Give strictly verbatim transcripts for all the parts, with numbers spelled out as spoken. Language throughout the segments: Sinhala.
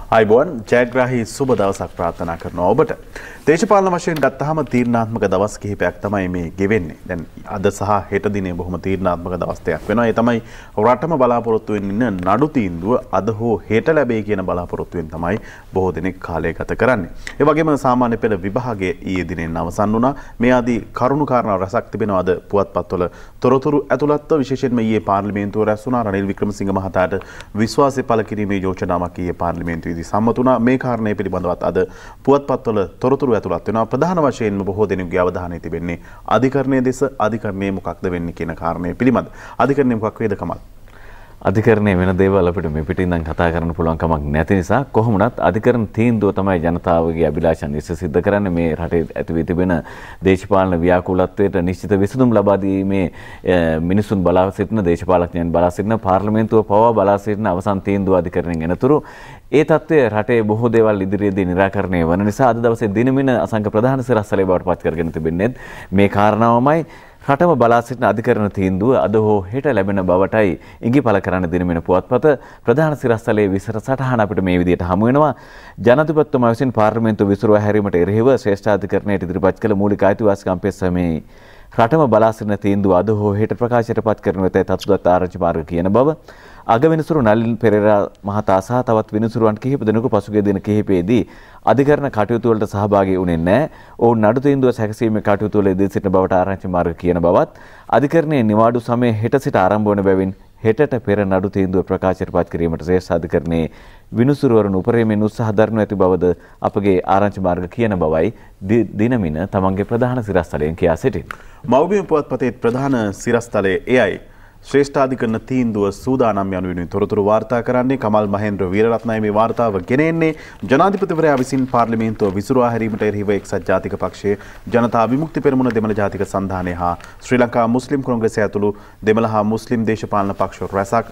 අයිබෝන් ජයග්‍රාහී සුබ දවසක් ප්‍රාර්ථනා කරනවා ඔබට. දේශපාලන වශයෙන් ගත්තාම තීරණාත්මක දවස් කිහිපයක් තමයි මේ ගෙවෙන්නේ. දැන් අද සහ හෙට දිනේ බොහොම තීරණාත්මක දවස් දෙකක් වෙනවා. ඒ තමයි රටම බලාපොරොත්තු වෙන්න ඉන්න නඩු තීන්දුව අද හෝ හෙට ලැබෙයි කියන බලාපොරොත්තුවෙන් තමයි බොහෝ දෙනෙක් කාලය ගත කරන්නේ. ඒ වගේම සාමාන්‍ය පෙළ විභාගයේ ඊයේ දිනෙන් අවසන් වුණා. මේ ආදී කරුණු කාරණා රසක් තිබෙනවා අද පුවත්පත්වල තොරතුරු ඇතුළත්ව විශේෂයෙන්ම ඊයේ පාර්ලිමේන්තුව රැස් වුණා. රනිල් වික්‍රමසිංහ මහතාට විශ්වාසය පළ කිරීමේ යෝජනාවක් ඊයේ පාර්ලිමේන්තුවේදී සම්මත වුණා. මේ කාරණය පිළිබඳවත් අද පුවත්පත්වල තොරතුරු ඇතුළත් වෙනවා. ප්‍රධාන වශයෙන්ම බොහෝ දෙනෙකුගේ අවධානය තිබෙන්නේ අධිකරණයේ දෙස. අධිකරණයේ මොකක්ද වෙන්නේ කියන කාරණය පිළිබඳ. අධිකරණයේ මොකක් වේද කමල්? අධිකරණයේ වෙන දේවල් අපිට මේ පිටින් ඉඳන් කතා කරන්න පුළුවන් කමක් නැති නිසා කොහොමුණත් අධිකරණ තීන්දුව තමයි ජනතාවගේ අභිලාෂයන් ඉස්ස සිද්ධ කරන්නේ. මේ රටේ ඇති වී තිබෙන දේශපාලන ව්‍යාකූලත්වයට නිශ්චිත විසඳුම් ලබා දීමේ මිනිසුන් බලා සිටින දේශපාලඥයන් බලා සිටින පාර්ලිමේන්තුව පවා බලා සිටින අවසන් තීන්දුව අධිකරණයෙන් එනතුරු ඒ තත්ත්වය රටේ බොහෝ දේවල් ඉදිරියේදී निराකරණය වන නිසා අද දවසේ දිනමින අසංක ප්‍රධාන සිරස්තලයේ බවට පත් කරගෙන තිබෙන්නේ මේ කාරණාවමයි. රටම බලා සිටින අධිකරණ තීන්දුව අද හෝ හෙට ලැබෙන බවටයි ඉඟිපල කරන දිනමින පුවත්පත ප්‍රධාන සිරස්තලයේ විස්තර සටහන අපිට මේ විදිහට හමු වෙනවා. ජනාධිපතිතුමා විසින් පාර්ලිමේන්තුව විසිරුවා හැරීමට එරෙහිව ශ්‍රේෂ්ඨාධිකරණයට ඉදිරිපත් කළ මූලික අයිතිවාසිකම් පෙත්සමේ රටම බලා සිටින තීන්දුව අද හෝ හෙට ප්‍රකාශයට පත් කරන වෙතයි තත්ත්වගත ආරංචි මාර්ග කියන බව. අගවිනිසුරු නලින් පෙරේරා මහතා සහ තවත් විනිසුරුවන් කිහිප දෙනෙකු පසුගිය දින කිහිපයේදී අධිකරණ කටයුතු වලට සහභාගී වුණේ නැහැ. ඔවුන් නඩු තීන්දුව සැකසීමේ කටයුතු වල යෙදී සිටින බවට ආරංචි මාර්ග කියන බවත් අධිකරණයේ නිවාඩු සමය හෙට සිට ආරම්භ වන බැවින් හෙටට පෙර නඩු තීන්දුව ප්‍රකාශයට පත් කිරීමට ශ්‍රේෂ්ඨ අධිකරණයේ විනිසුරුවරුන් උපරිමයෙන් උත්සාහ දරනු ඇති බවද අපගේ ආරංචි මාර්ග කියන බවයි දිනමින තමන්ගේ ප්‍රධාන සිරස්තලයෙන් කියා සිටින්නේ. මව්බිම පුවත්පතේ ප්‍රධාන සිරස්තලයේ එයයි ශ්‍රේෂ්ඨාධිකරණ තීන්දුව සූදානම් යනුවෙන් තොරතුරු වාර්තා කරන්නේ කමල් මහේන්ද්‍ර වීරරත්නයි මේ වාර්තාව ගෙනෙන්නේ. ජනාධිපතිවරයා විසින් පාර්ලිමේන්තුව විසිරුවා හැරීමට එරෙහිව එක්සත් ජාතික පක්ෂයේ ජනතා විමුක්ති පෙරමුණ දෙමළ ජාතික සන්ධානය හා ශ්‍රී ලංකා මුස්ලිම් කොංග්‍රසය ඇතුළු දෙමළ හා මුස්ලිම් දේශපාලන පක්ෂ රැසක්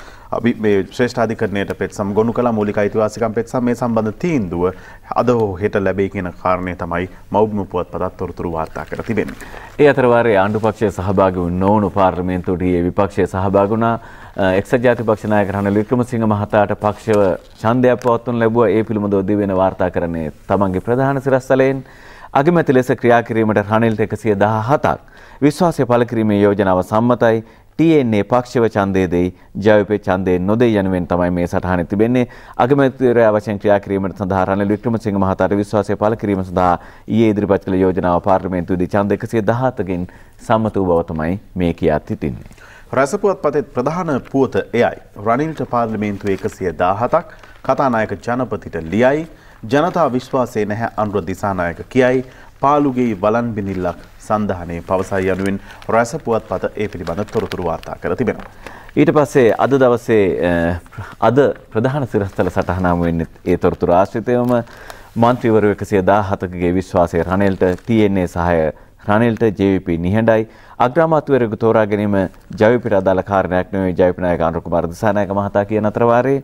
මේ ශ්‍රේෂ්ඨාධිකරණයට පෙත්සම් ගොනු කළ මූලික අයිතිවාසිකම් පෙත්සම් මේ සම්බන්ධ තීන්දුව අද හෝ හෙට ලැබෙයි කියන කාරණය තමයි මව්බිම පුවත්පතත් තොරතුරු වාර්තා කර තිබෙන්නේ. ඒ අතර වාරයේ ආණ්ඩු පක්ෂයේ සහභාගී වූ නොවුණු පාර්ලිමේන්තුවට ඊයේ විපක්ෂයේ සහභාගී වුණා. එක්සත් ජාතික පක්ෂ නායක රනිල් වික්‍රමසිංහ මහතාට පක්ෂව ඡන්දයක් පවත්වනු ලැබුවා. ඒ පිළිබඳව දිවෙන වාර්තා කරන්නේ තමන්ගේ ප්‍රධාන සිරස්තලයෙන්. අගමැති ලෙස ක්‍රියා කිරීමට රනිල්ට එකසිය දහහතක් විශ්වාසය පළ කිරීමේ යෝජනාව සම්මතයි. ටී එන් ඒ පක්ෂව ඡන්දය දෙයි, ජවිපේ ඡන්දය නොදෙයි යනුවෙන් තමයි මේ සටහනේ තිබෙන්නේ. අගමැතිවරයා වශයෙන් ක්‍රියා කිරීමට සඳහා රනිල් වික්‍රමසිංහ මහතාට විශ්වාසය පළ කිරීම සඳහා ඊයේ ඉදිරිපත් කළ යෝජනාව පාර්ලිමේන්තුවේදී ඡන්ද එකසිය දහහතකින් සම්මත වූ බව තමයි මේ කියා සිටින්නේ. රස පුවත්පතේ ප්‍රධාන පුවත එයයි. රනිල්ට පාර්ලිමේන්තුවේ එකසිය දහහතක් කතානායක ජනපතිට ලියයි. ජනතා විශ්වාසයේ නැහැ අනුර දිසානායක කියයි. පාලුගේ වලන් බිනිල්ලක් සන්ධානයේ පවසයි යනුවෙන් රස පුවත්පත ඒ පිළිබඳ තොරතුරු වාර්තා කර තිබෙනවා. ඊට පස්සේ අද දවසේ අද ප්‍රධාන සිරස්තල සටහනම වෙන්නේ ඒ තොරතුරු ආශ්‍රිතවම මන්ත්‍රීවරු එකසිය දහහතකගේ විශ්වාසය රනිල්ට, ටී එන් ඒ සහාය රනිල්ට, ජේ වී පී නිහඬයි. අග්‍රාමාත්‍යවරයෙකු තෝරා ගැනීම ජවිපේට අදාළ කාරණයක් නෙවෙයි ජවිපේ නායක අනුර කුමාර දිසානායක මහතා කියන අතර වාරේ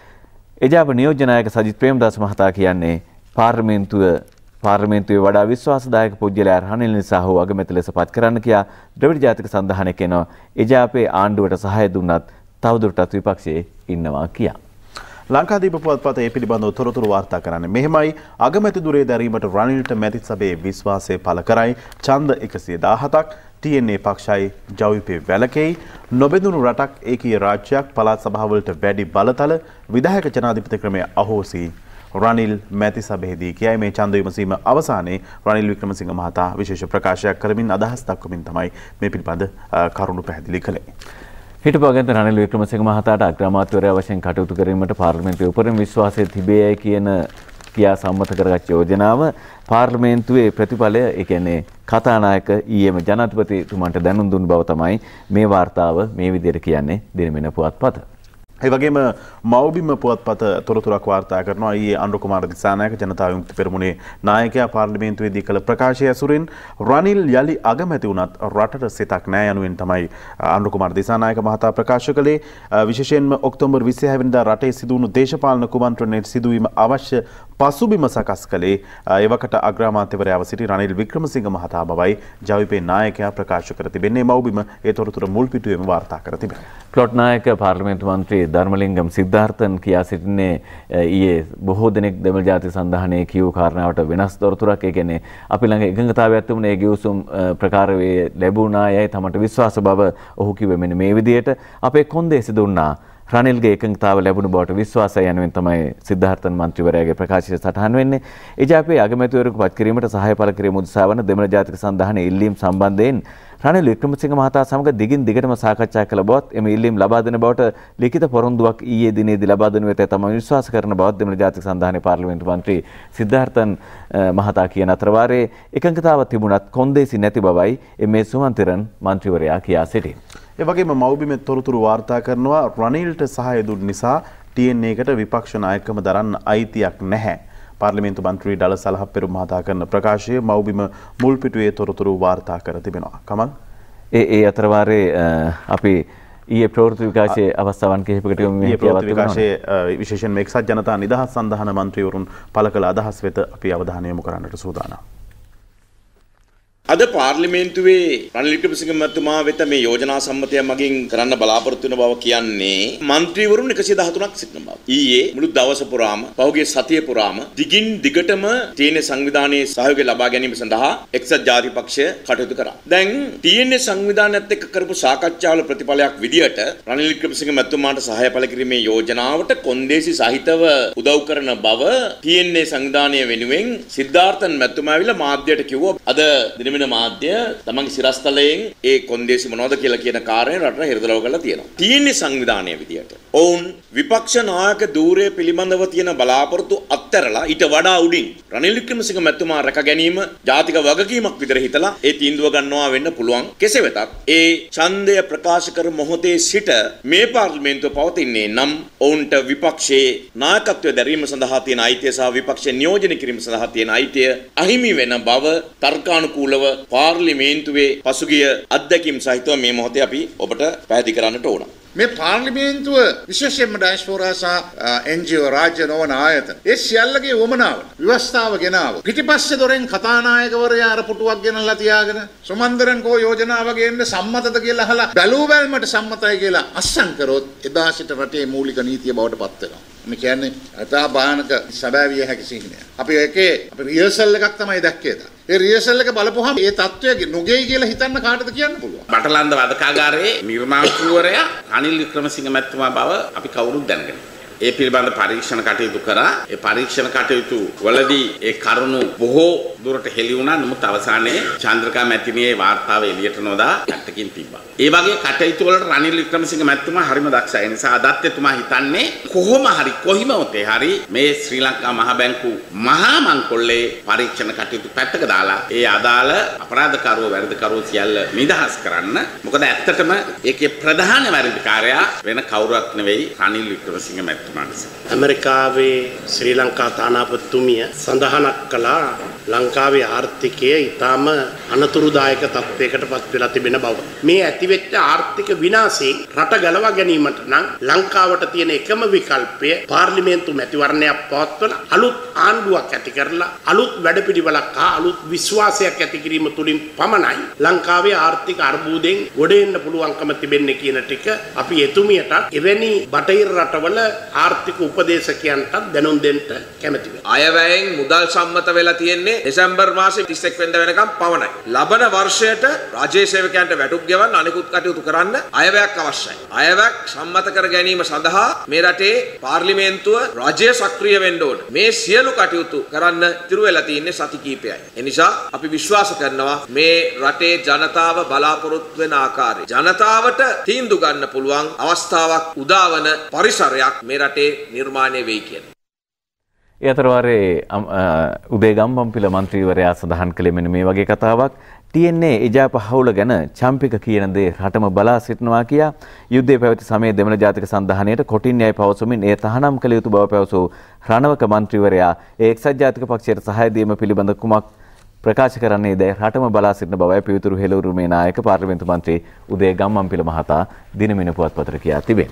එජාප නියෝජ්‍ය නායක සජිත් ප්‍රේමදාස මහතා කියන්නේ පාර්ලිමේන්තුව පාර්ලිමේන්තුවේ වඩා විශ්වාසදායක පුද්ගලයා රනිල් නිසා හෝ අගමැති ලෙස පත් කරන්න කියා ද්‍රවිඩ ජාතික සන්ධානය කියනවා. එජාපේ ආණ්ඩුවට සහාය දුන්නත් තවදුරටත් විපක්ෂයේ ඉන්නවා කියා. ලංකාදීප පුවත්පත ඒ පිළිබඳව තොරතුරු වාර්තා කරන්නේ මෙහෙමයි. අගමැති දුරේ දැරීමට රනිල්ට මැති සභයේ විශ්වාසය පළ කරයි. ඡන්ද එකසිය දහහතක් ටී එන් ඒ පක්ෂයි ජවිපේ වැළකෙයි. නොබෙදුණු රටක් ඒකීය රාජ්‍යයක් පළාත් සභාවලට වැඩි බලතල විධායක ජනාධිපති ක්‍රමය අහෝසි. රනිල් මැති සභයේදී කියයි. මේ ඡන්ද විමසීම අවසානයේ රනිල් වික්‍රමසිංහ මහතා විශේෂ ප්‍රකාශයක් කරමින් අදහස් දක්වමින් තමයි මේ පිළිබඳ කරුණු පැහැදිලි කළේ. හිටපු අගමැති රනිල් වික්‍රමසිංහ මහතාට අග්‍රාමාත්‍යවරයා වශයෙන් කටයුතු කිරීමට පාර්ලිමේන්තුවේ උපරිම විශ්වාසය තිබේයයි කියන කියා සම්මත කරගත් යෝජනාව පාර්ලිමේන්තුවේ ප්‍රතිඵලය ඒ කියන්නේ කතානායක ඊයේම ජනාධිපතිතුමන්ට දැනුම් දුන් බව තමයි මේ වාර්තාව මේ විදිහට කියන්නේ දිනමින පුවත්පත. ඒ වගේම මව්බිම පුවත්පත තොරතුරක් වාර්තා කරනවා. ඊයේ අනුර කුමාර දිසානායක ජනතා විමුක්ති පෙරමුණේ නායකයා පාර්ලිමේන්තුවේදී කළ ප්‍රකාශය ඇසුරින් රනිල් යලි අගමැති වුණත් රටට සිතක් නැහැ යනුවෙන් තමයි අනුර කුමාර දිසානායක මහතා ප්‍රකාශ කළේ. විශේෂයෙන්ම ඔක්තෝබර් විසිහය වෙනිදා රටේ සිදුවුණු දේශපාලන කුමන්ත්‍රණයේ සිදුවීම අවශ්‍ය පසුබිම සකස් කළේ එවකට අග්‍රාමාත්‍යවරයාව සිටි රනිල් වික්‍රමසිංහ මහතා බවයි ජවිපේ නායකයා ප්‍රකාශ කර තිබෙන්නේ. මව්බිම ඒ තොරතුර මුල් පිටුවේම වාර්තා කර තිබෙනවා. ප්ලොට් නායක පාර්ලිමේන්තු මන්ත්‍රී ධර්මලිංගම් සිද්ධාර්ථන් කියා සිටින්නේ ඊයේ බොහෝ දෙනෙක් දෙමළ ජාතික සන්ධානයේ කියූ කාරණාවට වෙනස් තොරතුරක්. ඒ කියන්නේ අපි ළඟ එකඟතාවයක් තිබුණේ ඒ ගිවිසුම් ප්‍රකාර වේ ලැබුණා යයි තමට විශ්වාස බව ඔහු කිව්වේ. මෙන්න මේ විදිහට අපේ කොන්දේසි දුන්නා රනිල්ගේ එකඟතාව ලැබුණු බවට විශ්වාසය යනුවෙන් තමයි සිද්ධාර්ථන් මන්ත්‍රීවරයාගේ ප්‍රකාශය සටහන් වෙන්නේ. එජාපයේ අගමැතිවරයෙකු පත් කිරීමට සහාය පළ කිරීම උදෙසා වන දෙමළ ජාතික සන්ධානයේ ඉල්ලීම් සම්බන්ධයෙන් රනිල් වික්‍රමසිංහ මහතා සමග දිගින් දිගටම සාකච්ඡා කළ බවත් එම ඉල්ලීම් ලබා දෙන බවට ලිඛිත පොරොන්දුවක් ඊයේ දිනේදී ලබා දෙනු වෙත තමයි විශ්වාස කරන බවත් දෙමළ ජාතික සන්ධානයේ පාර්ලිමේන්තු මන්ත්‍රී සිද්ධාර්ථන් මහතා කියන අතර වාරයේ එකඟතාව තිබුණත් කොන්දේසි නැති බවයි එම්.ඒ. සුමන්තිරන් මන්ත්‍රීවරයා කියා සිටින්නේ. ඒ වගේම මව්බිමේ තොරතුරු වාර්තා කරනවා රනිල්ට සහාය දුන් නිසා ටී එන් ඒකට විපක්ෂ නායකකම දරන්න අයිතියක් නැහැ. පාර්ලිමේන්තු මන්ත්‍රී ඩල සලහප්පෙරුම් මහතා කරන ප්‍රකාශය මව්බිම මුල්පිටුවේ තොරතුරු වාර්තා කර තිබෙනවා. කමල් ඒ ඒ අතර වාරයේ අපි ඊයේ ප්‍රවෘත්ති විකාශයේ අවස්ථාවන් කිහිපයකට යොමු වෙන්නේ ප්‍රවෘත්ති විකාශයේ විශේෂයෙන්ම එක්සත් ජනතා නිදහස් සන්ධාන මන්ත්‍රීවරුන් පළ කළ අදහස් වෙත අපි අවධානය යොමු කරන්නට සූදානම්. අද පාර්ලිමේන්තුවේ රනිල් වික්‍රමසිංහ මහත්මයා වෙත මේ යෝජනා සම්මතය මගින් කරන්න බලාපොරොත්තු වෙන බව කියන්නේ മന്ത്രിවරුන් එකසිය දහතුනක් සිටින බව. ඊයේ මුළු දවස පුරාම පහුගිය සතිය පුරාම දිගින් දිගටම තී එන් ඒ සංවිධානයේ සහයෝගය ලබා ගැනීම සඳහා එක්සත් ජාතික පක්ෂය කටයුතු කරා. දැන් තී එන් ඒ සංවිධානයත් එක්ක කරපු සාකච්ඡාවල ප්‍රතිඵලයක් විදියට රනිල් වික්‍රමසිංහ මහත්මයාට සහාය පළ කිරීමේ යෝජනාවට කොන්දේසි සහිතව උදව් කරන බව තී එන් ඒ සංවිධානය වෙනුවෙන් සිද්ධාර්ථන් මහත්මයා ඇවිල්ලා මාධ්‍යයට කිව්වා. අද දින මාධ්‍ය තමන්ගේ සිරස්තලයෙන් ඒ කොන්දේසි මොනවද කියලා කියන කාරණේ රටට හිරදලව කරලා තියෙනවා. තී එන් ඒ සංවිධානය විදියට ඔවුන් විපක්ෂ නායක ධූරය පිළිබඳව තියෙන බලාපොරොත්තු අත්හැරලා ඊට වඩා උඩින් රනිල් වික්‍රමසිංහ මැතිතුමා රැක ගැනීම ජාතික වගකීමක් විදිහට හිතලා ඒ තීන්දුව ගන්නවා වෙන්න පුළුවන්. කෙසේ වෙතත් ඒ ඡන්දය ප්‍රකාශ කර මොහොතේ සිට මේ පාර්ලිමේන්තුව පවතින්නේ නම් ඔවුන්ට විපක්ෂයේ නායකත්වය දැරීම සඳහා තියෙන අයිතිය සහ විපක්ෂ නියෝජනය කිරීම සඳහා තියෙන අයිතිය අහිමි වෙන බව තර්කානුකූලව පාර්ලිමේන්තුවේ පසුගිය අත්දැකීම් සහිතව මේ මොහොතේ අපි ඔබට පැහැදිලි කරන්නට ඕන. මේ පාර්ලිමේන්තුව විශේෂයෙන්ම ඩයස්පෝරා සහ එන් ජී ඕ රාජ්‍ය නොවන ආයතන ඒ සියල්ලගේ වමනාව ව්‍යවස්ථාව ගෙනාව පිටිපස්සේ දොරෙන් කතානායකවරයා අර පුටුවක් ගෙනල්ලා තියාගෙන සුමන්දරන් කෝ යෝජනාව ගේන්න සම්මතද කියලා අහලා බැලූ බැල්මට සම්මතයි කියලා අස්සම් කරොත් එදා සිට රටේ මූලික නීතිය බවට පත් වෙනවා. මේ කියන්නේ අතා භයානක සැබෑවිය හැකි සිහිනය. අපි ඒකේ අපි රිහර්සල් එකක් තමයි දැක්කේ. ඒ රිහර්සල් එක බලපුවහම ඒ තත්ත්වය නොගෙයි කියලා හිතන්න කාටද කියන්න පුළුවන්. බටලන්ද වදකාගාරයේ නිර්මාණකරුවරයා රනිල් වික්‍රමසිංහ මැතිතුමා බව අපි කවුරුත් දැනගෙන. ඒ පිළිබඳ පරීක්ෂණ කටයුතු කරා. ඒ පරීක්ෂණ කටයුතු වලදී ඒ කරුණු බොහෝ දුරට හෙළි වුණා. නමුත් අවසානයේ චන්ද්‍රකා මැතිණියේ වාර්තාව එළියට නොදා පැත්තකින් තිබ්බා. ඒ වගේ කටයුතු වලට රනිල් වික්‍රමසිංහ මැතිතුමා හරිම දක්ෂයි. ඒ නිසා අදත් එතුමා හිතන්නේ කොහොම හරි කොහිම උතේ හරි මේ ශ්‍රී ලංකා මහ බැංකු මහා මංකොල්ලේ පරීක්ෂණ කටයුතු පැත්තක දාලා ඒ අදාළ අපරාධකාරෝ වැරදිකාරෝ සියල්ල නිදහස් කරන්න. මොකද ඇත්තටම ඒකේ ප්‍රධාන වැරදිකාරයා වෙන කවුරුත් නෙවෙයි රනිල් වික්‍රමසිංහ මැතිතුමා. ඇමරිකාවේ ශ්‍රී ලංකා තානාපතිතුමිය සඳහනක් කළා ලංකාවේ ආර්ථිකය ඊටාම අනතුරුදායක තත්ත්වයකට පත් වෙලා තිබෙන බව. මේ ඇතිවෙච්ච ආර්ථික විනාශයෙන් රට ගලවා ගැනීමට නම් ලංකාවට තියෙන එකම විකල්පය පාර්ලිමේන්තු මැතිවරණයක් පවත්වලා අලුත් ආණ්ඩුවක් ඇති කරලා අලුත් වැඩපිළිවෙලක් හා අලුත් විශ්වාසයක් ඇති කිරීම තුළින් පමණයි ලංකාවේ ආර්ථික අර්බුදයෙන් ගොඩ එන්න පුළුවන්කම තිබෙන්නේ කියන ටික අපි එතුමියට එවැනි බටහිර රටවල ආර්ථික උපදේශකයන්ට දැනුම් දෙන්න කැමැති වෙනවා. අයවැයෙන් මුදල් සම්මත වෙලා තියෙන්නේ දෙසැම්බර් මාසේ තිස් එක් වෙනිදා වෙනකම් පමණයි. ලබන වර්ෂයට රාජ්‍ය සේවකයන්ට වැටුප් ගෙවන්න අනිකුත් කටයුතු කරන්න අයවැයක් අවශ්‍යයි. අයවැයක් සම්මත කර ගැනීම සඳහා මේ රටේ පාර්ලිමේන්තුව රාජ්‍ය සක්‍රිය වෙන්න ඕන. මේ සියලු කටයුතු කරන්න ඉතුරු වෙලා තියෙන්නේ සති කිහිපයයි. ඒ නිසා අපි විශ්වාස කරනවා මේ රටේ ජනතාව බලාපොරොත්තු වෙන ආකාරය ජනතාවට තීන්දුව ගන්න පුළුවන් අවස්ථාවක් උදාවන පරිසරයක් මේ රටේ නිර්මාණය වෙයි කියලා. ඒ අතර වාරයේ උදේ ගම්බම්පිල මන්ත්‍රීවරයා සඳහන් කළේ මෙන්න මේ වගේ කතාවක්. ටී එන් ඒ එජාප හවුල ගැන චම්පික කියන දේ රටම බලා සිටිනවා කියා යුද්ධය පැවති සමයේ දෙමළ ජාතික සන්ධානයට කොටින් යයි පවසමින් ඒ තහනම් කළ යුතු බව පැවසූ රණවක මන්ත්‍රීවරයා ඒ එක්සත් ජාතික පක්ෂයට සහාය දීම පිළිබඳ කුමක් ප්‍රකාශ කරන්නේ දැයි රටම බලා සිටින බවයි පිවිතුරු හෙළවුරුමේ නායක පාර්ලිමේන්තු මන්ත්‍රී උදේ ගම්මන්පිල මහතා දිනමින පුවත්පතට කියා තිබෙනවා.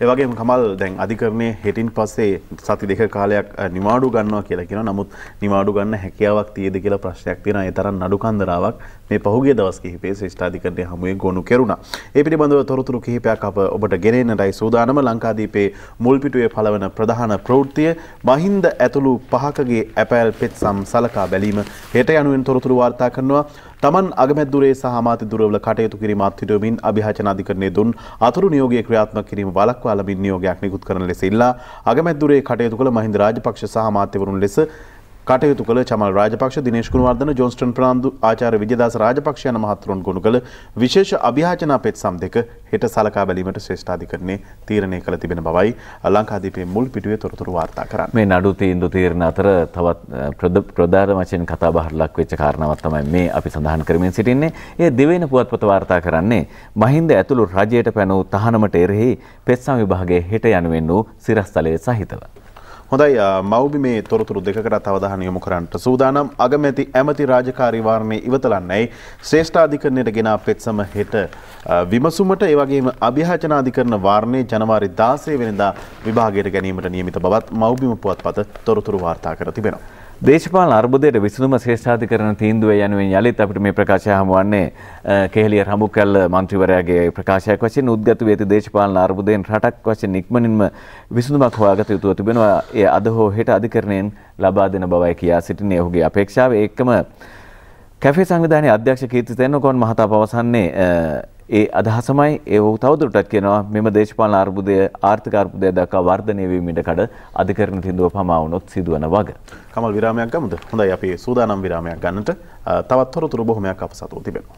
ඒ වගේම කමල් දැන් අධිකරණයේ හෙටින් පස්සේ සති දෙක කාලයක් නිවාඩු ගන්නවා කියලා කියනවා. නමුත් නිවාඩු ගන්න හැකියාවක් තියෙද කියලා ප්‍රශ්නයක් තියෙනවා. ඒ තරම් නඩු කන්දරාවක් මේ පහුගිය දවස් කිහිපයේ ශ්‍රේෂ්ඨ අධිකරණයේ හමුවේ ගොනු කෙරුණා. ඒ පිළිබඳව තොරතුරු කිහිපයක් අප ඔබට ගෙනෙන්නටයි සූදානම. ලංකාදීපේ මුල්පිටුවේ පළවන ප්‍රධාන ප්‍රවෘත්තිය මහින්ද ඇතුළු පහකගේ ඇපෑල් පෙත්සම් සලකා බැලීම හෙට යනුවෙන් තොරතුරු වාර්තා කරනවා. තමන් අගමැද්දුරේ සහ අමාත්‍ය දුරවල කටයුතු කිරීම අත්හිටුවමින් අභියාචන අධිකරණයේ දුන් අතුරු නියෝගයේ ක්‍රියාත්මක කිරීම වළක්වා ලබමින් නියෝගයක් නිකුත් කරන ලෙස ඉල්ලා අගමැද්දුරේ කටයුතු කළ මහින්ද රාජපක්ෂ සහ අමාත්‍යවරුන් ලෙස කටයුතු කළ චමල් රාජපක්ෂ, දිනේෂ් ගුණවර්ධන, ජොන්ස්ටන් ප්‍රනාන්දු, ආචාර්ය විජයදාස රාජපක්ෂ යන මහත්වරුන් ගොනු කළ විශේෂ අභියාචනා පෙත්සම් දෙක හෙට සලකා බැලීමට ශ්‍රේෂ්ඨ අධිකරණයේ තීරණය කළ තිබෙන බවයි ලංකාදීපේ මුල් පිටුවේ තොරතුරු වාර්තා කරන්නේ. මේ නඩු තීන්දුව තීරණ අතර තවත් ප්‍රධාන වශයෙන් කතාබහට ලක් වෙච්ච කාරණාවක් තමයි මේ අපි සඳහන් කරමින් සිටින්නේ. ඒ දෙවෙනි පුවත්පත වාර්තා කරන්නේ මහින්ද ඇතුළු රජයට පැනූ තහනමට එරෙහි පෙත්සම් විභාගයේ හෙට යනුවෙන් වූ සිරස්තලයේ සහිතව. හොඳයි මව්බි මේ තොරතුරු දෙකකට අවධානය යොමු කරන්නට සූදානම්. අගමැති ඇමති රාජකාරී වාරණේ ඉවතලන්නයි ශ්‍රේෂ්ඨ අධිකරණයට ගෙන පෙත්සම හෙට විමසුමට ඒ වගේම අභියාචන අධිකරණ වාරණේ ජනවාරි දාසය වෙනිදා විභාගයට ගැනීමට නියමිත බවත් මව්බිම පුවත්පත තොරතුරු වාර්තා කර තිබෙනවා. දේශපාලන අර්බුදයට විසඳුම ශ්‍රේෂ්ඨාධිකරණ තීන්දුව යනුවෙන් යලිත් අපිට මේ ප්‍රකාශය හමුවන්නේ කෙහෙලිය රඹුකැල්ල මන්ත්‍රීවරයාගේ ප්‍රකාශයක් වශයෙන් උද්ගත වී ඇති දේශපාලන අර්බුදයෙන් රටක් වශයෙන් ඉක්මනින්ම විසඳුමක් හොයාගත යුතුව තිබෙනවා. ඒ අද හෝ හෙට අධිකරණයෙන් ලබා දෙන බවයි කියා සිටින්නේ ඔහුගේ අපේක්ෂාව. ඒකම කැෆේ සංවිධානයේ අධ්‍යක්ෂ කීර්ති තෙන්නකෝන් මහතා පවසන්නේ ඒ අදහසමයි. ඒ ඔහු තවදුරටත් කියනවා මෙම දේශපාලන අර්බුදය ආර්ථික අර්බුදය දක්වා වර්ධනය වීමට කඩ අධිකරණ තීන්දුව පමා වුණොත් සිදුවන වග. කමල් විරාමයක් ගමුද? හොඳයි අපි සූදානම් විරාමයක් ගන්නට. තවත් තොරතුරු බොහොමයක් අප සතුව තිබෙනවා.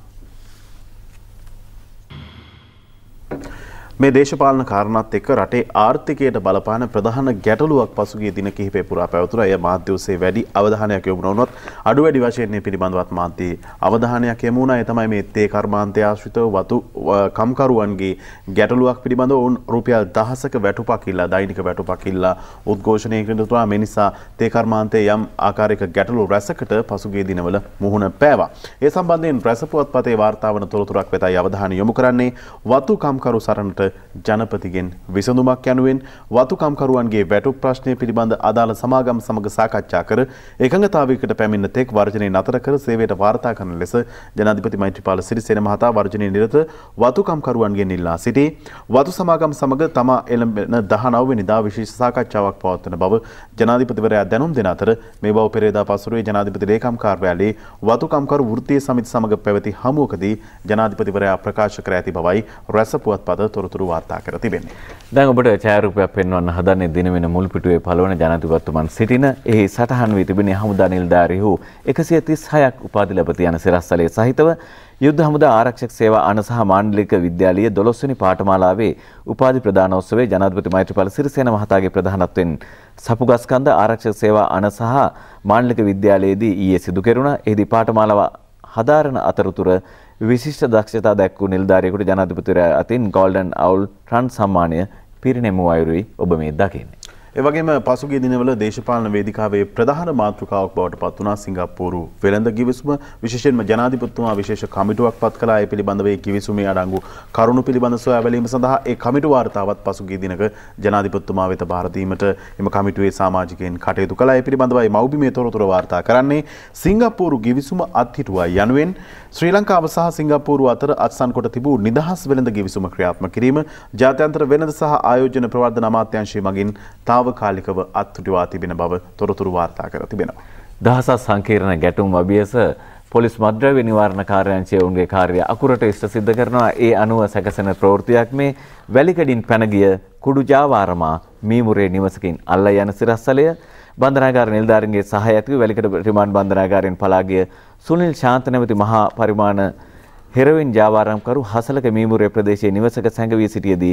මේ දේශපාලන කාරණාත් එක්ක රටේ ආර්ථිකයට බලපාන ප්‍රධාන ගැටලුවක් පසුගිය දින කිහිපය පුරා පැවතුණා. එය මාධ්‍ය ඔස්සේ වැඩි අවධානයක් යොමු වුණොත් අඩු වැඩි වශයෙන් මේ පිළිබඳවත් මාධ්‍යයේ අවධානයක් යොමු වුණා. ඒ තමයි මේ තේ කර්මාන්තය ආශ්‍රිතව වතු කම්කරුවන්ගේ ගැටලුවක් පිළිබඳව වුන් රුපියල් දහසක වැටුපක් ඉල්ලා දෛනික වැටුපක් ඉල්ලා උද්ඝෝෂණය කරනවා. මේ නිසා තේ කර්මාන්තයේ යම් ආකාරයක ගැටලු රැසකට පසුගිය දිනවල මුහුණ පෑවා. ඒ සම්බන්ධයෙන් රැස පුවත්පතේ වාර්තා වන තොරතුරක් වෙතයි අවධානය යොමු කරන්නේ. වතු කම්කරු සරණට ජනපතිගෙන් විසඳුමක් යනුවෙන් වතු කම්කරුවන්ගේ වැටුප් ප්‍රශ්නය පිළිබඳ අදාළ සමාගම් සමග සාකච්ඡා කර එකඟතාවයකට පැමිණ තෙක් වර්ජනය නතර කර සේවයට වාර්තා කරන ලෙස ජනාධිපති මෛත්‍රීපාල සිරිසේන මහතා වර්ජනයේ නිරත වතු කම්කරුවන්ගෙන් ඉල්ලා සිටී. වතු සමාගම් සමග තමා එළඹෙන දහනව වෙනිදා විශේෂ සාකච්ඡාවක් පවත්වන බව ජනාධිපතිවරයා දැනුම් දෙන අතර මේ බව පෙරේදා පසුරුවේ ජනාධිපති ලේකම් කාර්යාලයේ වතු කම්කරු වෘත්තීය සමිති සමග පැවති හමුවකදී ජනාධිපතිවරයා ප්‍රකාශ කර ඇති බවයි රැස පුවත්පත තොරතුරු වාර්තා කර තිබෙන්නේ. දැන් ඔබට ඡායාරූපයක් පෙන්වන්න හදන්නේ දින වෙන මුල් පිටුවේ පළවන ජනාධිපතිතුමන් සිටින එහි සටහන් වී තිබෙන්නේ හමුදා නිලධාරීහු එකසිය තිස් හයක් උපාධි ලැබති යන සිරස්තලයේ සහිතව යුද්ධ හමුදා ආරක්ෂක සේවා අණ සහ මාණ්ඩලික විද්‍යාලයේ දොළොස් වෙනි පාඨමාලාවේ උපාධි ප්‍රදානෝත්සවයේ ජනාධිපති මෛත්‍රීපාල සිරිසේන මහතාගේ ප්‍රධානත්වයෙන් සපුගස්කන්ධ ආරක්ෂක සේවා අණ සහ මාණ්ඩලික විද්‍යාලයේදී ඊයේ සිදු කෙරුණා. එහිදී පාඨමාලාව හදාරන අතරතුර විශිෂ්ට දක්ෂතා දැක්වූ නිලධාරියෙකුට ජනාධිපතිවරයා අතින් ගෝල්ඩන් අවුල් රන් සම්මානය පිරිනැමූ අයුරුයි ඔබ මේ දකින්නේ. ඒ වගේම පසුගිය දිනවල දේශපාලන වේදිකාවේ ප්‍රධාන මාතෘකාවක් බවට පත් වුණා සිංගප්පූරු වෙළඳ කිවිසුම. විශේෂයෙන්ම ජනාධිපතිතුමා විශේෂ කමිටුවක් පත් කළා. ඒ පිළිබඳව ඒ කිවිසුමේ අඩංගු කරුණු පිළිබඳ සොයා බැලීම සඳහා ඒ කමිටු වාර්තාවත් පසුගිය දිනක ජනාධිපතිතුමා වෙත බාර දීමට එම කමිටුවේ සමාජිකයන් කටයුතු කළා. ඒ පිළිබඳවයි මව්බිමේ තොරතුරු වාර්තා කරන්නේ. සිංගප්පූරු කිවිසුම අත්හිටුවා යනුවෙන් ශ්‍රී ලංකාව සහ සිංගප්පූරු අතර අත්සන් කොට තිබූ නිදහස් වෙළඳ කිවිසුම ක්‍රියාත්මක කිරීම ජාත්‍යන්තර වෙළඳ සහ ආයෝජන ප්‍රවර්ධන අමාත්‍යාංශය මගින් තාවකාලිකව අත්හිටුවා තිබෙන බව තොරතුරු වාර්තා කර තිබෙනවා. දහසක් සංකීර්ණ ගැටුම් අභියස පොලිස් මද්ද්‍රව්‍ය නිවාරණ කාර්යාංශය ඔවුන්ගේ කාර්යය අකුරට ඉෂ්ට සිද්ධ කරනවා. ඒ අනුව සැකසෙන ප්‍රවෘත්තියක් මේ වැලිකඩින් පැන ගිය කුඩු ජාවාරමා මීමුරේ නිවසකින් අල්ලා යන සිරස්තලය බන්ධනාගාර නිලධාරීන්ගේ සහාය ඇතිව වැලිකඩ රිමාන්ඩ් බන්ධනාගාරයෙන් පලා ගිය සුනිල් ශාන්ත නැමැති මහා පරිමාණ හෙරොයින් ජාවාරම්කරු හසලක මීමුරේ ප්‍රදේශයේ නිවසක සැඟවී සිටියේදී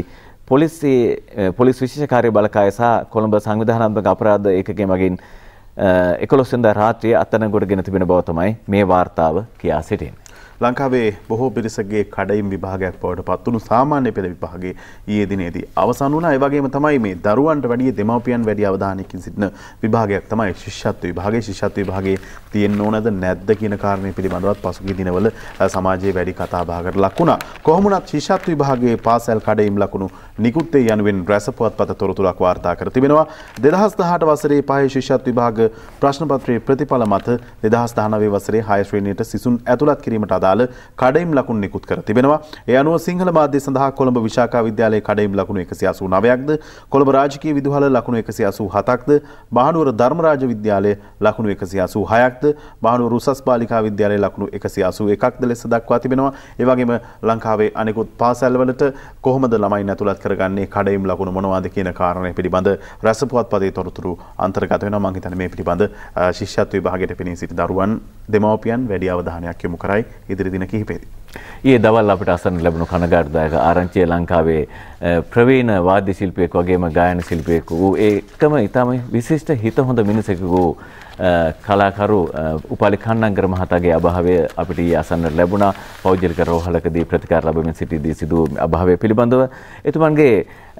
පොලිසියේ පොලිස් විශේෂ කාර්ය බලකාය සහ කොළඹ සංවිධානාත්මක අපරාධ ඒකකයේ මගින් එකොළොස් වෙනිදා රාත්‍රියේ අත්අඩංගුවට ගෙන තිබෙන බව තමයි මේ වාර්තාව කියා සිටින්නේ. ලංකාවේ බොහෝ පිරිසගේ කඩයිම් විභාගයක් බවට පත් වුණු සාමාන්‍ය පෙළ විභාගයේ ඊයේ දිනේදී අවසන් වුණා. ඒ වගේම තමයි මේ දරුවන්ට වැඩි දෙමව්පියන් වැඩි අවධානයකින් සිටින විභාගයක් තමයි ශිෂ්‍යත්ව විභාගය. ශිෂ්‍යත්ව විභාගයේ තියෙන්න ඕනද නැද්ද කියන කාරණේ පිළිබඳවත් පසුගිය දිනවල සමාජයේ වැඩි කතා බහකට ලක් වුණා. කොහොම වුණත් ශිෂ්‍යත්ව විභාගයේ පාසල් කඩයිම් ලකුණු නිකුත් වේ යනුවෙන් රැස පුවත්පත තොරතුරක් වාර්තා කර තිබෙනවා. දෙදහස් දහඅට වසරේ පහේ ශිෂ්‍යත්ව විභාග ප්‍රශ්න පත්‍රයේ ප්‍රතිඵල මත දෙදහස් දහනවය වසරේ හය ශ්‍රේණියට සිසුන් ඇතුළත් කිරීමට අදාළ කඩයිම් ලකුණු නිකුත් කර තිබෙනවා. ඒ අනුව සිංහල මාධ්‍ය සඳහා කොළඹ විශාකා විද්‍යාලයේ කඩයිම් ලකුණු එකසිය අසූ නවයක්ද, කොළඹ රාජකීය විදුහල ලකුණු එකසිය අසූ හතක්ද, මහනුවර ධර්මරාජ විද්‍යාලය ලකුණු එකසිය අසූ හයක්ද, මහනුවර උසස් බාලිකා විද්‍යාලයේ ලකුණු එකසිය අසූ එකක්ද ලෙස දක්වා තිබෙනවා. ඒ වගේම ලංකාවේ අනෙකුත් පාසල්වලට කොහොමද ළමයින් ඇතුළත් කරගන්නේ, කඩයිම් ලකුණු මොනවාද කියන කාරණය පිළිබඳ රැස පුවත්පතේ තොරතුරු අන්තර්ගත වෙනවා. මම හිතන්නේ මේ පිළිබඳ ශිෂ්‍යත්ව විභාගයට පෙනී සිටි දරුවන් දෙමව්පියන් වැඩි අවධානයක් යොමු කරයි ඉදිරි දින කිහිපෙදී. ඊයේ දවල් අපිට අසන්න ලැබුණු කනගාටුදායක ආරංචිය ලංකාවේ ප්‍රවීණ වාද්‍ය ශිල්පියෙක් වගේම ගායන ශිල්පියෙකු වූ ඒකම ඊටම විශිෂ්ට හිත හොඳ මිනිසෙකු වූ කලාකරු උපාලි කන්නංගර මහතාගේ අභාවය අපිට ඊයේ අසන්න ලැබුණා. පෞද්ගලික රෝහලකදී ප්‍රතිකාර ලැබෙමින් සිටිදී සිදු අභාවය පිළිබඳව එතුමන්ගේ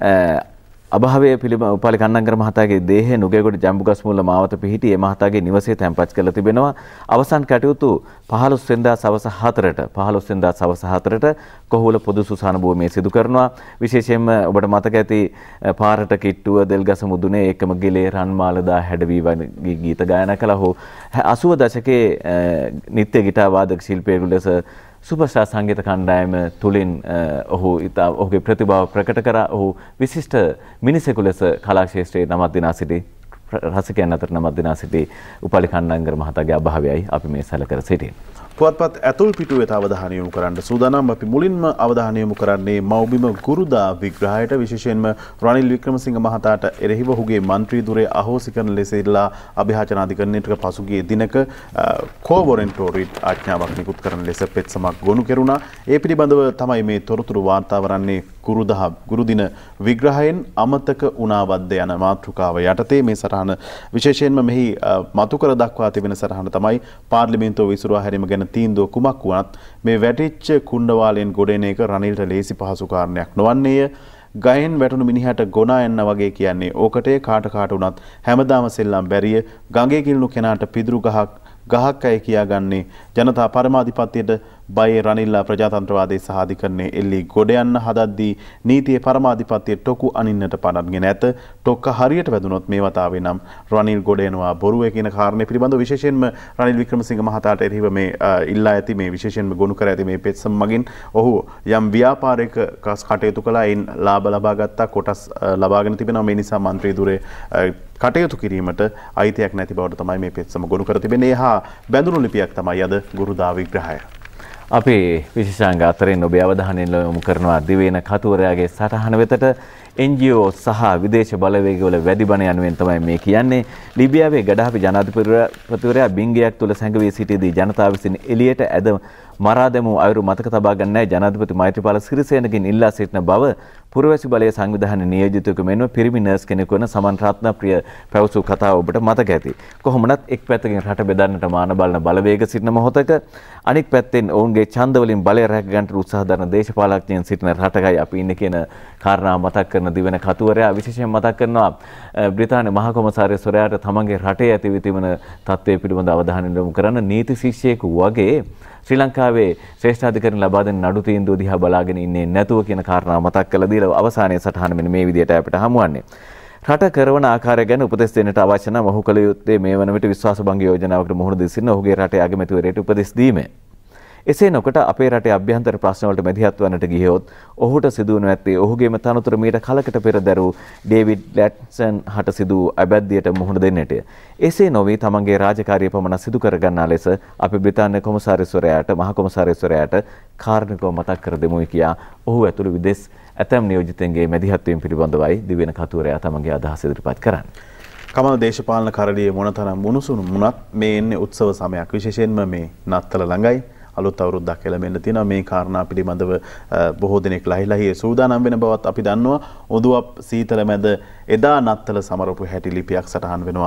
අභාවය පිළිබඳ උපාලි කන්නංගර මහතාගේ දේහය නුගේගොඩ ජම්බුගස් මුල්ල මාවත පිහිටි ඒ මහතාගේ නිවසේ තැන්පත් කරලා තිබෙනවා. අවසන් කටයුතු පහළොස් වෙනිදා සවස හතරට පහළොස් වෙනිදා සවස හතරට කොහොල පොදු සුසාන භූමියේ සිදු කරනවා. විශේෂයෙන්ම ඔබට මතක ඇති පාරට කිට්ටුව, දෙල්ගස මුදුනේ, ඒකම ගෙලේ, රන්මාලදා හැඩවි වගේ ගීත ගායනා කළා. ඔහු අසූව දශකයේ නිත්‍ය ගිටාර් වාදක ශිල්පියෙකු ලෙස සුපර්ස්ටාර් සංගීත කණ්ඩායම තුලින් ඔහු ඉතා ඔහුගේ ප්‍රතිභාව ප්‍රකට කරා. ඔහු විශිෂ්ට මිනිසෙකු ලෙස කලා ක්ෂේත්‍රයේ නමක් දිනා සිටි රසිකයන් අතර නමක් දිනා සිටි උපාලි කන්නංගර මහතාගේ අභාවයයි අපි මේ සැලකර සිටින්නේ. පුවත්පත් ඇතුල් පිටු වෙත අවධානය යොමු කරන්න සූදානම්. අපි මුලින්ම අවධානය යොමු කරන්නේ මව්බිම ගුරුදා විග්‍රහයට. විශේෂයෙන්ම රනිල් වික්‍රමසිංහ මහතාට එරෙහිව ඔහුගේ මන්ත්‍රී දුරේ අහෝසි කරන ලෙස ඉල්ලා අභියාචන අධිකරණයට පසුගිය දිනක කෝවොරෙන්ටෝරිට් ආඥාවක් නිකුත් කරන ලෙස පෙත්සමක් ගොනු කෙරුණා. ඒ පිළිබඳව තමයි මේ තොරතුරු වාර්තා වරන්නේ. ගුරුදා ගුරුදින විග්‍රහයෙන් අමතක වුණාවද්ද යන මාතෘකාව යටතේ මේ සටහන විශේෂයෙන්ම මෙහි මතු කර දක්වා තිබෙන සටහන තමයි පාර්ලිමේන්තුව විසිරුවා හැරීම ගැන තීන්දුව කුමක් වුණත් මේ වැටිච්ච කුණ්ඩවාලයෙන් ගොඩ එන එක රනිල්ට ලේසි පහසු කාරණයක් නොවන්නේය. ගහෙන් වැටුණු මිනිහට ගොනා යන්න වගේ කියන්නේ ඕකටේ කාට කාට වුණත් හැමදාම සෙල්ලම් බැරිය. ගඟේ කිල්ලු කෙනාට පිදුරු ගහක් ගහක් අය කියාගන්නේ ජනතා පරමාධිපත්‍යයට බයේ රනිල්ලා ප්‍රජාතන්ත්‍රවාදයේ සහ අධිකරණයේ එල්ලී ගොඩ යන්න හදද්දී නීතියේ පරමාධිපත්‍යයේ ටොකු අනින්නට පනත්ගෙන ඇත. ටොක්ක හරියට වැදුනොත් මේ වතාවේ නම් රනිල් ගොඩ එනවා බොරුවේ කියන කාරණේ පිළිබඳව විශේෂයෙන්ම රනිල් වික්‍රමසිංහ මහතාට එරෙහිව මේ ඉල්ලා ඇති මේ විශේෂයෙන්ම ගොනු කර ඇති මේ පෙත්සම මගින් ඔහු යම් ව්‍යාපාරික කටයුතු කළා. එයින් ලාභ ලබා ගත්තා, කොටස් ලබාගෙන තිබෙනවා. මේ නිසා මන්ත්‍රී දුරේ කටයුතු කිරීමට අයිතියක් නැති බවට තමයි මේ පෙත්සම ගොනු කර තිබෙන්නේ. හා බැඳුණු ලිපියක් තමයි අද ගුරුදා විග්‍රහය. අපි විශේෂාංග අතරින් ඔබේ අවධානය යොමු කරනවා දිවයින කතුවරයාගේ සටහන වෙතට. එන් ජී ඕ සහ විදේශ බලවේගවල වැඩි බණ යනුවෙන් තමයි මේ කියන්නේ. ලිබියාවේ ගඩාෆි ජනාධිපතිවරයා බිංගයක් තුල සැඟවී සිටියේදී ජනතාව විසින් එළියට ඇද මරා දැමූ අයුරු මතක තබා ගන්නයි ජනාධිපති මෛත්‍රීපාල සිරිසේනගෙන් ඉල්ලා සිටින බව පුරවැසි බලයේ සංවිධානයේ නියෝජිතයෙකු මෙන්ම පිරිමි නර්ස් කෙනෙකු වන සමන් රත්නප්‍රිය පැවසූ කතාව ඔබට මතක ඇති. කොහොමනත් එක් පැත්තකින් රට බෙදන්නට මාන බලන බලවේග සිටින මොහොතක අනෙක් පැත්තෙන් ඔවුන්ගේ ඡන්ද වලින් බලය රැක ගන්නට උත්සාහ දරන දේශපාලකයන් සිටින රටකයි අපි ඉන්නේ කියන කාරණා මතක් කරන දිවෙන කතුවරයා විශේෂයෙන් මතක් කරනවා බ්‍රිතාන්‍ය මහා කොමසාරිස්වරයාට තමන්ගේ රටේ ඇති විතිවන තත්ත්වය පිළිබඳ අවධානය යොමු කරන නීති ශිෂ්‍යයෙකු වගේ ශ්‍රී ලංකාවේ ශ්‍රේෂ්ඨාධිකරණ ලබා දෙන නඩු තීන්දුව දිහා බලාගෙන ඉන්නේ නැතුව කියන කාරණාව මතක් කරලා දීලා අවසානයේ සටහන මෙන්න මේ විදිහට අපිට හමුවන්නේ. රට කරවන ආකාරය ගැන උපදෙස් දෙන්නට අවශ්‍ය නම් ඔහු කළ යුත්තේ මේ වන විට විශ්වාසභංග යෝජනාවකට මුහුණ දී සිටින ඔහුගේ රටේ අගමැතිවරයාට උපදෙස් දීමයි. එසේ නොකොට අපේ රටේ අභ්‍යන්තර ප්‍රශ්න වලට මැදිහත් වන්නට ගියොත් ඔහුට සිදු වනු ඇත්තේ ඔහුගේම තනතුර මීට කලකට පෙර දරූ ඩේවිඩ් ලැට්සන් හට සිදු අබැද්දියට මුහුණ දෙන්නටය. එසේ නොවේ තමන්ගේ රාජකාරිය පමණ සිදු කර ගන්නා ලෙස අපි බ්‍රිතාන්‍ය කොමසාරිස්වරයාට මහ කොමසාරිස්වරයාට කාරණිකව මතක් කර දෙමුයි කියා ඔහු ඇතුළු විදෙස් ඇතැම් නියෝජිතයන්ගේ මැදිහත් වීම පිළිබඳවයි දිවෙන කතුවරයා තමන්ගේ අදහස ඉදිරිපත් කරන්නේ. කමල දේශපාලන කරළියේ මොනතරම් මුණුසුණු මුණත් මේ එන්නේ උත්සව සමයක්. විශේෂයෙන්ම මේ නත්තල ළඟයි අලුත් අවුරුද්දක් එළඹෙන්න තියෙනවා. මේ කාරණා පිළිබඳව බොහෝ දෙනෙක් ලහිලහියේ සූදානම් වෙන බවත් අපි දන්නවා. ඔදුවක් සීතල මැද එදා නත්තල සමරපු හැටි ලිපියක් සටහන් වෙනවා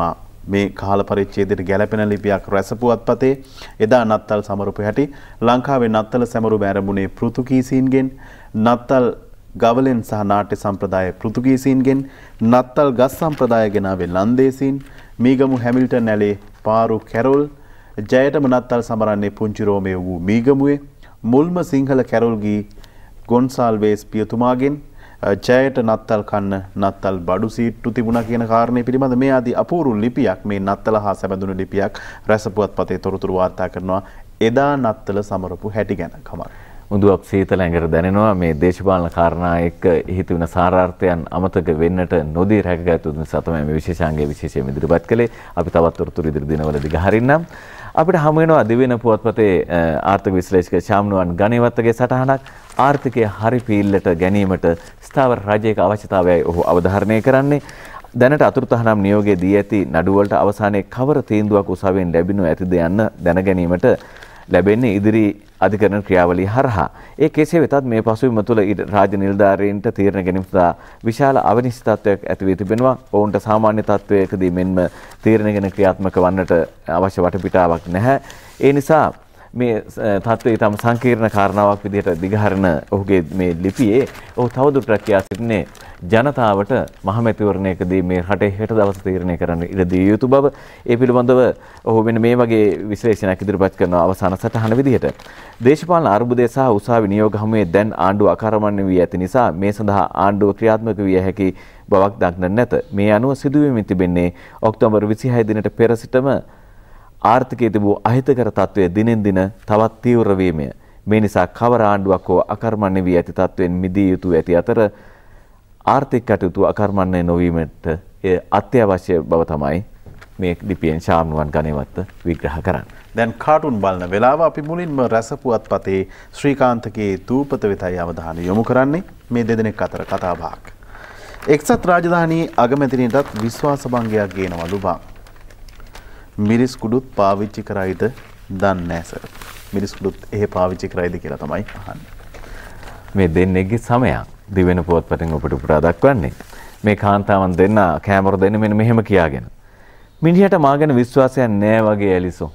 මේ කාල පරිච්ඡේදයට ගැලපෙන ලිපියක් රැස පුවත්පතේ එදා නත්තල් සමරුප හැටි ලංකාවේ නත්තල සමරුම ආරම්භුනේ පෘතුගීසීන්ගෙන් නත්තල් ගවලෙන් සහ නාට්‍ය සම්ප්‍රදාය පෘතුගීසීන්ගෙන් නත්තල් ගස් සම්ප්‍රදාය ගෙනාවේ ලන්දේසීන් මීගමු හැමිල්ටන් ඇලේ පාරු කැරොල් ජයටම නත්තල් සමරන්නේ පුංචි රෝමේ වූ මීගමුවේ මුල්ම සිංහල කැරොල් ගී ගොන්සාල්වේස් පියතුමාගෙන් ජයට නත්තල් කන්න නත්තල් බඩු සීට්ටු තිබුණා කියන කාරණේ පිළිබඳ මේ ආදී අපූර්ව ලිපියක් මේ නත්තල හා සැබඳුණු ලිපියක් රැසපුවත්පතේ තොරතුරු වාර්තා කරනවා එදා නත්තල සමරපු හැටි ගැන කමක්. මුදුවක් සීතල ඇඟට දැනෙනවා මේ දේශපාලන කාරණා එක්ක හිත වෙන සාරාර්ථයන් අමතක වෙන්නට නොදී රැකගත්තු නිසා තමයි මේ විශේෂාංගයේ විශේෂයෙන් ඉදිරිපත් කළේ. අපි තවත් තොරතුරු ඉදිරි දිනවලදී ගහරින්නම්. අපිට හමු වෙනවා දිවෙන පුවත්පතේ ආර්ථික විශ්ලේෂක ශාම්නුවන් ගණේවත්තගේ සටහනක් ආර්ථිකය හරි පීල්ලට ගැනීමට ස්ථාවර රජයක අවශ්‍යතාවයයි ඔහු අවධාරණය කරන්නේ. දැනට අතුරු තහනම් නියෝගයේ දී ඇති නඩුවලට අවසානයේ කවර තීන්දුවක් උසාවියෙන් ලැබෙනු ඇතිද යන්න දැන ගැනීමට ලැබෙන්නේ ඉදිරි අධිකරණ ක්‍රියාවලිය හරහා. ඒ කෙසේ වෙතත් මේ පසුබිම තුළ රාජ්‍ය නිලධාරීන්ට තීරණ ගැනීම සඳහා විශාල අවිනිශ්චිතත්වයක් ඇති වී තිබෙනවා. ඔවුන්ට සාමාන්‍ය තත්වයකදී මෙන්ම තීරණ ගැන ක්‍රියාත්මක වන්නට අවශ්‍ය වටපිටාවක් නැහැ. ඒ නිසා මේ තත්ත්වය ඊටම සංකීර්ණ කාරණාවක් විදිහට දිගහරන ඔහුගේ මේ ලිපියේ ඔහු තවදුරටත් කියා සිටින්නේ ජනතාවට මහමැතිවරණයකදී මේ රටේ හෙට දවස තීරණය කරන්න ඉඩ දිය යුතු බව. ඒ පිළිබඳව ඔහු මෙන්න මේ වගේ විශ්ලේෂණයක් ඉදිරිපත් කරන අවසාන සටහන විදිහට දේශපාලන අර්බුදය සහ උසාවි නියෝග හමුවේ දැන් ආණ්ඩුව අකර්මණ්‍ය වී ඇති නිසා මේ සඳහා ආණ්ඩුව ක්‍රියාත්මක විය හැකි බවක් දක්නට නැත. මේ අනුව සිදුවීමෙන් තිබෙන්නේ ඔක්තෝබර් විසිහය දිනට පෙර සිටම ආර්ථිකයේ තිබූ අහිතකර තත්ත්වය දිනෙන් දින තවත් තීව්‍ර වීමය. මේ නිසා කවර ආණ්ඩුවක් හෝ අකර්මණ්‍ය වී ඇති තත්ත්වෙන් මිදිය යුතු ඇති අතර ආර්ථික කටයුතු අකර්මණ්‍ය නොවීමට අත්‍යවශ්‍ය බව තමයි මේ ලිපියෙන් ශාම්නුවන් ගණේවත්ත විග්‍රහ කරන්නේ. දැන් කාටුන් බලන වෙලාව අපි මුලින්ම රැස පුවත්පතේ ශ්‍රීකාන්තගේ දූපත වෙතයි අවධානය යොමු කරන්නේ. මේ දෙදෙනෙක් අතර කතාබහක්. එක්සත් රාජධානී අගමැතිනියටත් විශ්වාස භංගයක් ගේනවලු බං. මිරිස් කුඩුත් පාවිච්චි කරයිද දන්නේ නැහැ සර්. මිරිස් කුඩුත් එහෙ පාවිච්චි කරයිද කියලා තමයි අහන්නේ. මේ දෙන්නේගේ සමයක් දිවෙන පුවත්පතෙන් ඔබට පුරා දක්වන්නේ. මේ කාන්තාවන් දෙන්න කැමර දෙන්න මෙන්න මෙහෙම කියාගෙන. මිනිහට මා ගැන විශ්වාසයක් නැහැ වගේ ඇලිසෝ.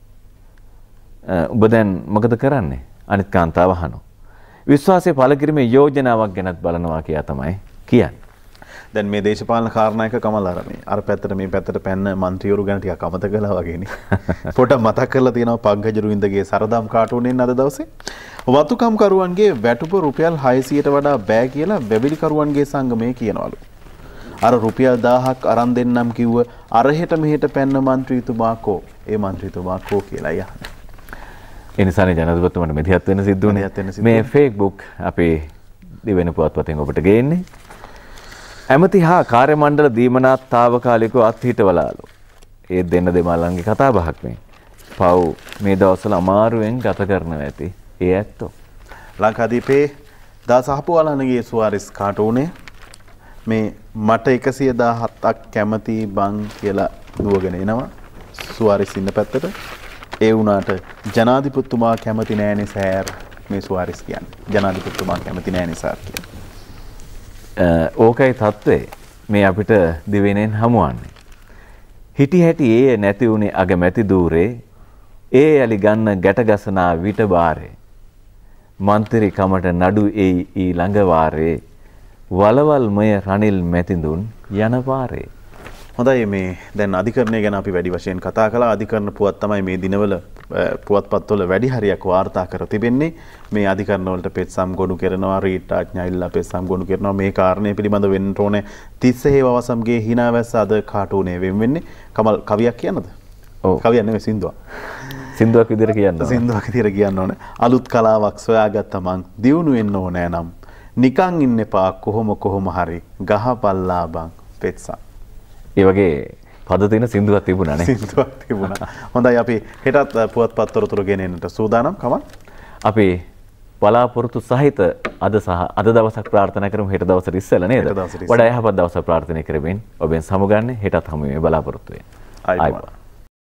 ඔබ දැන් මොකද කරන්නේ? අනිත් කාන්තාව අහනවා. විශ්වාසය පළ කිරීමේ යෝජනාවක් ගැනත් බලනවා කියලා තමයි කියන්නේ. දැන් මේ දේශපාලන කාරණායක කමල් ආරමේ අර පැත්තට මේ පැත්තට පැන්න മന്ത്രിවරු ගැන ටිකක් අමතක කළා වගේනේ. පොඩක් මතක් කරලා තියෙනවා පංකජ රුවින්දගේ සරදම් කාටුනෙන් අද දවසේ. වතුකම් කරුවන්ගේ වැටුප රුපියල් හයසියයට වඩා බෑ කියලා වැවිලි කරුවන්ගේ සංගමය කියනවලු. අර රුපියල් දහයක් අරන් දෙන්නම් කිව්ව අරහෙට මෙහෙට පැන්න മന്ത്രിතුමා කෝ? ඒ മന്ത്രിතුමා කෝ කියලා යහනේ. ඒ නිසානේ ජනාධිපතිතුමාට මෙදිහත් වෙන සිද්ධ වුණේ. මේ ෆේස්බුක් අපේ දිවෙන පුවත්පතෙන් ඔබට ගේන්නේ. ඇමති හා කාර්ය මණ්ඩල දීමනාත් තාවකාලිකව අත්හිටවලාලු. ඒ දෙන්න දෙමළන්ගේ කතා බහක් මේ. පව් මේ දවස්වල අමාරුවෙන් ගත කරනවා ඇති. ඒ ඇත්තෝ. ලංකාදීපේ දාසහපුවාලනගේ සුවාරිස් කාටුනේ මේ මට එකසිය දාහතක් කැමති බං කියලා දුවගෙන එනවා. සුවාරිස් ඉන්න පැත්තට. ඒ වුණාට ජනාධිපතිතුමා කැමති නෑනේ සෑර් මේ සුවාරිස් කියන්නේ. ජනාධිපතිතුමා කැමති නෑනේ සාර් කියන්නේ. ඕකයි තත්ත්වේ මේ අපිට දිවෙනෙන් හමුවන්නේ. හිටි හැටි ඒ නැති වුණේ අගමැති දූරේ ඒ යලි ගන්න ගැටගසනා විට බාරේ මන්ත්‍රී කමට නඩු එයි ඊළඟ වාරේ වලවල්මය රනිල් මැතිඳුන් යන පාරේ. හොඳයි මේ දැන් අධිකරණය ගැන අපි වැඩි වශයෙන් කතා කළා. අධිකරණ පුවත් තමයි මේ දිනවල පුවත්පත්වල වැඩි හරියක් වාර්තා කර තිබෙන්නේ. මේ අධිකරණ වලට පෙත්සම් ගොනු කරනවා, රීට් ආඥායිල්ලා පෙත්සම් ගොනු කරනවා. මේ කාරණේ පිළිබඳ වෙන්න ඕනේ තිස්ස හේවවසම්ගේ හිනාවැස්ස අද කාටුනේ වෙන් වෙන්නේ. කමල් කවියක් කියන්නද? ඔව්. කවියක් නෙමෙයි සින්දුවක්. සින්දුවක් විදිහට කියන්න ඕනේ. සින්දුවක් විදිහට කියන්න ඕනේ. අලුත් කලාවක් සොයාගත්ත මං දියුණු වෙන්න ඕනේ නම් නිකන් ඉන්න එපා කොහොම කොහොම හරි ගහපල්ලා බං පෙත්සම්. ඒ වගේ පද තියෙන සින්දුවක් තිබුණා නේ. සින්දුවක් තිබුණා. හොඳයි අපි හෙටත් පුවත්පත් තොරතුරු ගෙනෙන්නට සූදානම් කමල්. අපි බලාපොරොත්තු සහිත අද සහ අද දවසක් ප්‍රාර්ථනා කරමු හෙට දවසට ඉස්සෙල්ලා නේද? වඩා යහපත් දවසක් ප්‍රාර්ථනා කරමින් ඔබෙන් සමුගන්නේ හෙටත් හමු වෙමු බලාපොරොත්තු වෙන්නේ. ආයිබෝවන්.